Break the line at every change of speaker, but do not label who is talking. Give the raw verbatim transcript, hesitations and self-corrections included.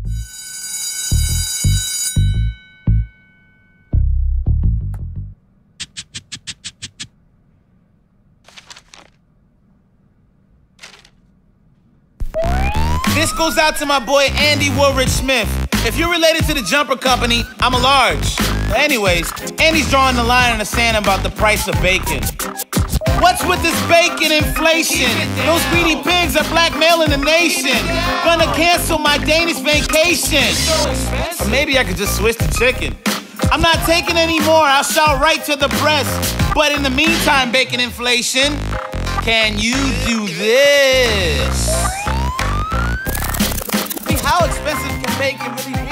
This goes out to my boy Andy Woolridge Smith. If you're related to the jumper company, I'm a large. But anyways, Andy's drawing the line in the sand about the price of bacon. What's with this bacon inflation? Those greedy pigs are blackmailing the nation. Gonna cancel my Danish vacation. Or maybe I could just switch to chicken. I'm not taking any more, I'll shout right to the press. But in the meantime, bacon inflation, can you do this? How expensive can bacon really be?